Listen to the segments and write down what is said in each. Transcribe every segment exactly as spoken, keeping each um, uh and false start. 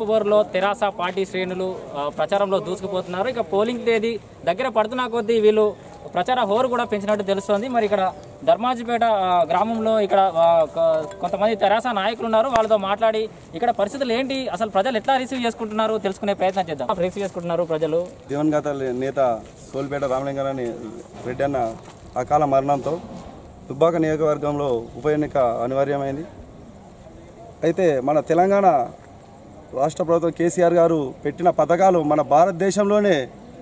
పోరులో తెరాస పార్టీ శ్రేణులు ప్రచారంలో దూసుకుపోతున్నారు. ఇక పోలింగ్ తేదీ దగ్గర పడుతున్న కొద్దీ వీళ్ళు ప్రచార హోరు కూడా పెంచినట్టు తెలుస్తోంది. మరి ఇక్కడ ధర్మాజిపేట గ్రామంలో ఇక్కడ కొంతమంది తెరాస నాయకులు ఉన్నారు. వాళ్ళతో మాట్లాడి ఇక్కడ పరిస్థితులు ఏంటి, అసలు ప్రజలు ఎట్లా రిసీవ్ చేసుకుంటున్నారు తెలుసుకునే ప్రయత్నం చేద్దాం. రిసీవ్ చేసుకుంటున్నారు ప్రజలు. దివంగత నేత సోలిపేట రామలింగారాని రెడ్డి అన్న అకాల మరణంతో దుబ్బాక నియోజకవర్గంలో ఉప ఎన్నిక అనివార్యమైంది. అయితే మన తెలంగాణ రాష్ట్ర ప్రభుత్వం కేసీఆర్ గారు పెట్టిన పథకాలు మన భారతదేశంలోనే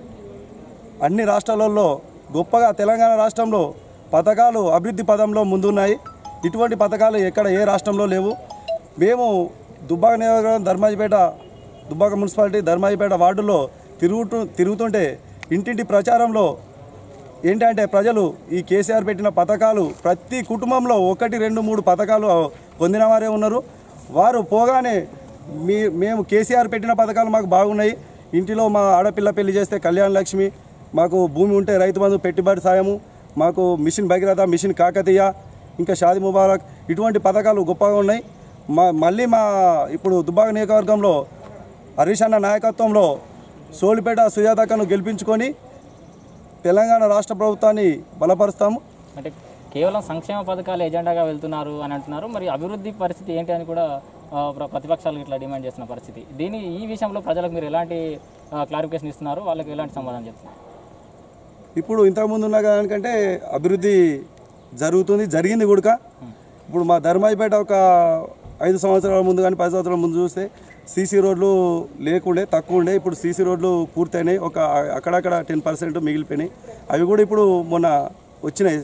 అన్ని రాష్ట్రాలలో గొప్పగా తెలంగాణ రాష్ట్రంలో పథకాలు అభివృద్ధి పదంలో ముందున్నాయి. ఇటువంటి పథకాలు ఎక్కడ ఏ రాష్ట్రంలో లేవు. మేము దుబ్బాక నియోజకవర్గం ధర్మాజిపేట దుబ్బాక మున్సిపాలిటీ ధర్మాజిపేట వార్డులో తిరుగుతూ తిరుగుతుంటే ఇంటింటి ప్రచారంలో ఏంటంటే ప్రజలు ఈ కేసీఆర్ పెట్టిన పథకాలు ప్రతి కుటుంబంలో ఒకటి రెండు మూడు పథకాలు పొందిన వారే ఉన్నారు. వారు పోగానే మీ మేము కేసీఆర్ పెట్టిన పథకాలు మాకు బాగున్నాయి, ఇంటిలో మా ఆడపిల్ల పెళ్లి చేస్తే కళ్యాణ లక్ష్మి, మాకు భూమి ఉంటే రైతు బంధు పెట్టుబడి సాయము, మాకు మిషన్ భగీరథ, మిషన్ కాకతీయ, ఇంకా షాది ముబారక్, ఇటువంటి పథకాలు గొప్పగా ఉన్నాయి. మా మళ్ళీ మా ఇప్పుడు దుబ్బాక నియోజకవర్గంలో హరీష్ అన్న నాయకత్వంలో సోలిపేట సుజాతక్కను గెలిపించుకొని తెలంగాణ రాష్ట్ర ప్రభుత్వాన్ని బలపరుస్తాము. అంటే కేవలం సంక్షేమ పథకాలు ఎజెండాగా వెళ్తున్నారు అని అంటున్నారు. మరి అభివృద్ధి పరిస్థితి ఏంటి అని కూడా ప్రతిపక్షాలు ఇట్లా డిమాండ్ చేస్తున్న పరిస్థితి. దీని ఈ విషయంలో ప్రజలకు మీరు ఎలాంటి క్లారిఫికేషన్ ఇస్తున్నారు, వాళ్ళకి ఎలాంటి సమాధానం చెప్తున్నారు? ఇప్పుడు ఇంతకుముందు ఉన్న దానికంటే అభివృద్ధి జరుగుతుంది, జరిగింది కూడా. ఇప్పుడు మా ధర్మాజిపేట ఒక ఐదు సంవత్సరాల ముందు కానీ పది సంవత్సరాల ముందు చూస్తే సీసీ రోడ్లు లేకుండే, తక్కువ ఉండే. ఇప్పుడు సీసీ రోడ్లు పూర్తయినాయి, ఒక అక్కడక్కడ టెన్ పర్సెంట్ మిగిలిపోయినాయి. అవి కూడా ఇప్పుడు మొన్న వచ్చినాయి,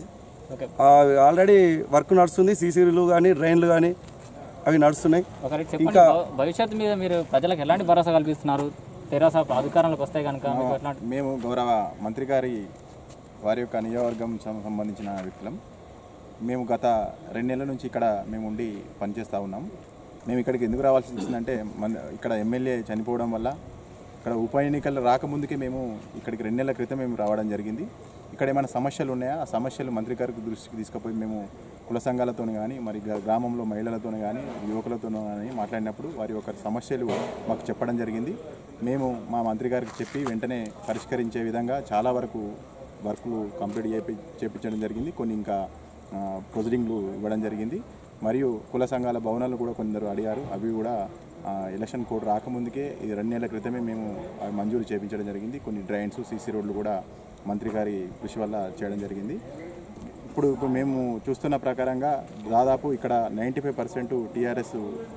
ఆల్రెడీ వర్క్ నడుస్తుంది. సీసీలు కానీ డ్రైన్లు కానీ అవి నడుస్తున్నాయి. ఇంకా భవిష్యత్తు మీద మీరు ప్రజలకు ఎలాంటి భరోసా కల్పిస్తున్నారు? తెరాస అధికారంలోకి వస్తే కనుక మేము గౌరవ మంత్రి గారి వారి యొక్క నియోజకవర్గం సంబంధించిన వ్యక్తులం. మేము గత రెండు నెలల నుంచి ఇక్కడ మేము ఉండి పనిచేస్తూ ఉన్నాం. మేము ఇక్కడికి ఎందుకు రావాల్సి వచ్చిందంటే మన ఇక్కడ ఎమ్మెల్యే చనిపోవడం వల్ల ఇక్కడ ఉప ఎన్నికలు రాకముందుకే మేము ఇక్కడికి రెండు నెలల క్రితం మేము రావడం జరిగింది. ఇక్కడ ఏమైనా సమస్యలు ఉన్నాయా, ఆ సమస్యలు మంత్రి గారికి దృష్టికి తీసుకుపోయి మేము కుల సంఘాలతో కానీ మరి గ్రామంలో మహిళలతో కానీ యువకులతో కానీ మాట్లాడినప్పుడు వారి యొక్క సమస్యలు మాకు చెప్పడం జరిగింది. మేము మా మంత్రి గారికి చెప్పి వెంటనే పరిష్కరించే విధంగా చాలా వరకు వర్కులు కంప్లీట్ చేపి చేపించడం జరిగింది. కొన్ని ఇంకా ప్రొసీడింగ్లు ఇవ్వడం జరిగింది. మరియు కుల సంఘాల భవనాలు కూడా కొందరు అడిగారు, అవి కూడా ఎలక్షన్ కోడ్ రాకముందుకే ఈ రెండు నెలల క్రితమే మేము మంజూరు చేయించడం జరిగింది. కొన్ని డ్రైన్స్, సీసీ రోడ్లు కూడా మంత్రి గారి కృషి వల్ల చేయడం జరిగింది. ఇప్పుడు ఇప్పుడు మేము చూస్తున్న ప్రకారంగా దాదాపు ఇక్కడ నైంటీ ఫైవ్ పర్సెంట్ టీఆర్ఎస్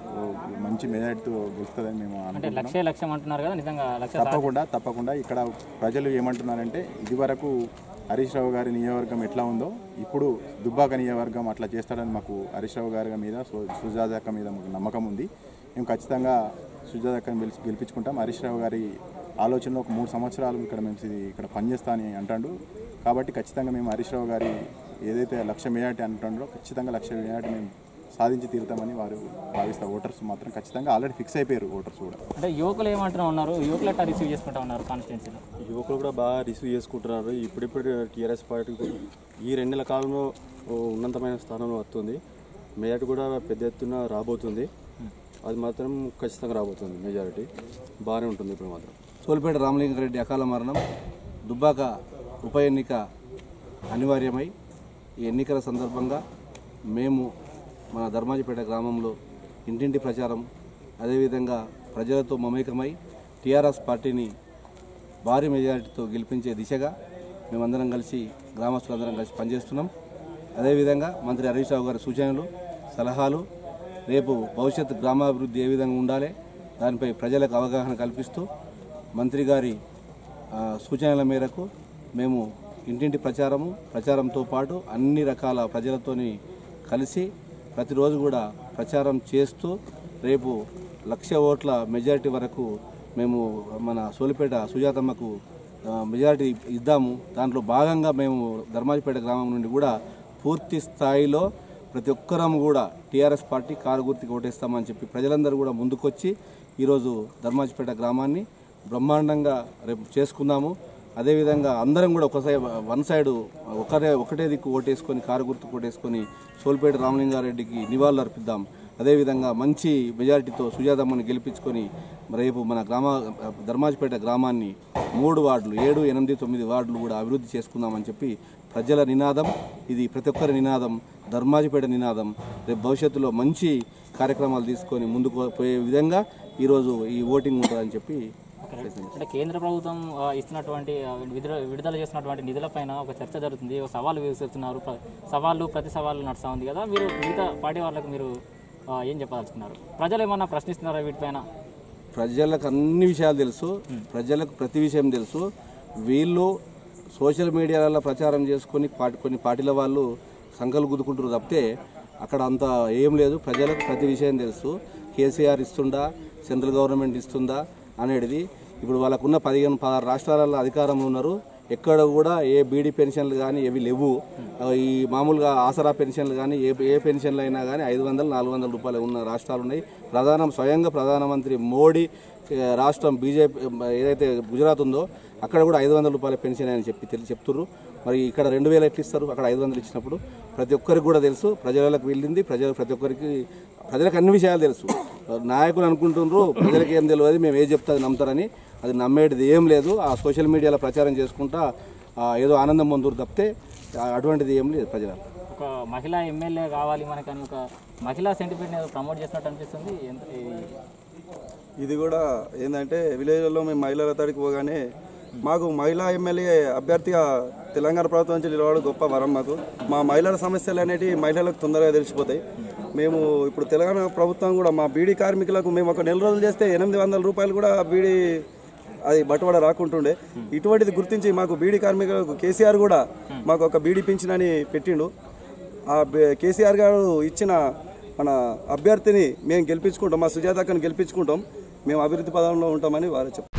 మంచి మెజారిటీతో గెలుస్తుందని మేము అనుకుంటున్నాం. తప్పకుండా తప్పకుండా ఇక్కడ ప్రజలు ఏమంటున్నారంటే ఇదివరకు హరీష్ రావు గారి నియోజకవర్గం ఎట్లా ఉందో ఇప్పుడు దుబ్బాక నియోజకవర్గం అట్లా చేస్తాడని మాకు హరీష్ రావు గారి మీద సుజాతక్క మీద మాకు నమ్మకం ఉంది. మేము ఖచ్చితంగా సుజాతక్కని గెలిచి గెలిపించుకుంటాం. హరీష్ రావు గారి ఆలోచనలో ఒక మూడు సంవత్సరాలు ఇక్కడ మేము ఇక్కడ పనిచేస్తా అని అంటాడు. కాబట్టి ఖచ్చితంగా మేము హరీష్ రావు గారి ఏదైతే లక్ష మెజారిటీ అంటాడో ఖచ్చితంగా లక్ష మెజారిటీ మేము సాధించి తీరుతామని వారు భావిస్తారు. ఓటర్స్ మాత్రం ఖచ్చితంగా ఆల్రెడీ ఫిక్స్ అయిపోయారు ఓటర్స్ కూడా. అంటే యువకులు ఏమంటున్నా ఉన్నారు, యువకులు ఎట్లా రిసీవ్ చేసుకుంటా ఉన్నారు కాన్స్టిట్యున్సీలో? యువకులు కూడా బాగా రిసీవ్ చేసుకుంటున్నారు. ఇప్పుడిప్పుడు టీఆర్ఎస్ పార్టీ ఈ రెండు నెలల కాలంలో ఉన్నతమైన స్థానంలో వస్తుంది. మెజారిటీ కూడా పెద్ద ఎత్తున రాబోతుంది. అది మాత్రం ఖచ్చితంగా రాబోతుంది. మెజారిటీ బాగానే ఉంటుంది. ఇప్పుడు మాత్రం సోలిపేట రామలింగారెడ్డి అకాల మరణం, దుబ్బాక ఉప ఎన్నిక అనివార్యమై ఈ ఎన్నికల సందర్భంగా మేము మన ధర్మాజిపేట గ్రామంలో ఇంటింటి ప్రచారం, అదేవిధంగా ప్రజలతో మమేకమై టీఆర్ఎస్ పార్టీని భారీ మెజారిటీతో గెలిపించే దిశగా మేమందరం కలిసి గ్రామస్తులందరం కలిసి పనిచేస్తున్నాం. అదేవిధంగా మంత్రి హరీష్ రావు గారి సూచనలు, సలహాలు, రేపు భవిష్యత్తు గ్రామాభివృద్ధి ఏ విధంగా ఉండాలి దానిపై ప్రజలకు అవగాహన కల్పిస్తూ మంత్రి గారి సూచనల మేరకు మేము ఇంటింటి ప్రచారము ప్రచారంతో పాటు అన్ని రకాల ప్రజలతోని కలిసి ప్రతిరోజు కూడా ప్రచారం చేస్తూ రేపు లక్ష ఓట్ల మెజారిటీ వరకు మేము మన సోలిపేట సుజాతమ్మకు మెజారిటీ ఇద్దాము. దాంట్లో భాగంగా మేము ధర్మాజిపేట గ్రామం నుండి కూడా పూర్తి స్థాయిలో ప్రతి ఒక్కరం కూడా టీఆర్ఎస్ పార్టీ కారు గుర్తుకి ఓటేస్తామని చెప్పి ప్రజలందరూ కూడా ముందుకొచ్చి ఈరోజు ధర్మాజిపేట గ్రామాన్ని బ్రహ్మాండంగా రేపు చేసుకుందాము. అదేవిధంగా అందరం కూడా ఒకసారి వన్ సైడ్ ఒకరే ఒకటే దిక్కు ఓటేసుకొని కారు గుర్తుకు ఓటేసుకొని సోలిపేట రామలింగారెడ్డికి నివాళులు అర్పిద్దాం. అదేవిధంగా మంచి మెజారిటీతో సుజాతమ్మని గెలిపించుకొని రేపు మన గ్రామ ధర్మాజిపేట గ్రామాన్ని మూడు వార్డులు ఏడు ఎనిమిది తొమ్మిది వార్డులు కూడా అభివృద్ధి చేసుకుందామని చెప్పి ప్రజల నినాదం. ఇది ప్రతి ఒక్కరి నినాదం, ధర్మాజిపేట నినాదం. రేపు భవిష్యత్తులో మంచి కార్యక్రమాలు తీసుకొని ముందుకు పోయే విధంగా ఈరోజు ఈ ఓటింగ్ ఉంటుందని చెప్పి. అంటే కేంద్ర ప్రభుత్వం ఇస్తున్నటువంటి విడుదల విడుదల చేస్తున్నటువంటి నిధులపైన ఒక చర్చ జరుగుతుంది, ఒక సవాలు విసురుతున్నారు, సవాళ్ళు ప్రతి సవాళ్ళు నడుస్తూ ఉంది కదా. మీరు మిగతా పార్టీ వాళ్ళకు మీరు ఏం చెప్పదలుచుకున్నారు? ప్రజలు ఏమన్నా ప్రశ్నిస్తున్నారా వీటిపైన? ప్రజలకు అన్ని విషయాలు తెలుసు, ప్రజలకు ప్రతి విషయం తెలుసు. వీళ్ళు సోషల్ మీడియాలలో ప్రచారం చేసుకొని పార్టీ కొన్ని పార్టీల వాళ్ళు సంకలు గుద్దుకుంటారు తప్పితే అక్కడ అంత ఏం లేదు. ప్రజలకు ప్రతి విషయం తెలుసు. కేసీఆర్ ఇస్తుందా, సెంట్రల్ గవర్నమెంట్ ఇస్తుందా అనేది. ఇప్పుడు వాళ్ళకున్న పదిహేను పదహారు రాష్ట్రాలలో అధికారంలో ఉన్నారు. ఎక్కడ కూడా ఏ బీడీ పెన్షన్లు కానీ ఏవి లేవు. ఈ మామూలుగా ఆసరా పెన్షన్లు కానీ ఏ ఏ పెన్షన్లు అయినా కానీ ఐదు వందలు నాలుగు వందల రూపాయలు ఉన్న రాష్ట్రాలు ఉన్నాయి. ప్రధాన స్వయంగా ప్రధానమంత్రి మోడీ రాష్ట్రం బీజేపీ ఏదైతే గుజరాత్ ఉందో అక్కడ కూడా ఐదు వందల రూపాయల పెన్షన్ అని చెప్పి తెలిసి చెప్తున్నారు. మరి ఇక్కడ రెండు వేలు ఎట్లు ఇస్తారు, అక్కడ ఐదు వందలు ఇచ్చినప్పుడు ప్రతి ఒక్కరికి కూడా తెలుసు. ప్రజలకు వెళ్ళింది, ప్రజలు ప్రతి ఒక్కరికి ప్రజలకు అన్ని విషయాలు తెలుసు. నాయకులు అనుకుంటున్నారు ప్రజలకు ఏం తెలియదు, మేము ఏం చెప్తే అది నమ్ముతారని. అది నమ్మేటిది ఏం లేదు. ఆ సోషల్ మీడియాలో ప్రచారం చేసుకుంటా ఏదో ఆనందం పొందురు తప్పితే అటువంటిది ఏం లేదు. ప్రజలు ఒక మహిళా ఎమ్మెల్యే కావాలి మనకని ఒక మహిళా సెంటిమెంట్ ప్రమోట్ చేసినట్టు అనిపిస్తుంది. ఇది కూడా ఏంటంటే విలేజ్లలో మేము మహిళల తడికి పోగానే మాకు మహిళా ఎమ్మెల్యే అభ్యర్థిగా తెలంగాణ ప్రభుత్వం నుంచి నిలవడం గొప్ప వరం మాకు. మా మహిళల సమస్యలు అనేటివి మహిళలకు తొందరగా తెలిసిపోతాయి. మేము ఇప్పుడు తెలంగాణ ప్రభుత్వం కూడా మా బీడీ కార్మికులకు మేము ఒక నెల రోజులు చేస్తే ఎనిమిది వందల రూపాయలు కూడా బీడీ అది బట్టుబడ రాకుంటుండే. ఇటువంటిది గుర్తించి మాకు బీడీ కార్మికులకు కేసీఆర్ కూడా మాకు ఒక బీడీ పింఛన్ అని పెట్టిండు. ఆ కేసీఆర్ గారు ఇచ్చిన మన అభ్యర్థిని మేము గెలిపించుకుంటాం, మా సుజాతక్కని గెలిపించుకుంటాం. మేము అభివృద్ధి పదంలో ఉంటామని వారు చెప్పారు.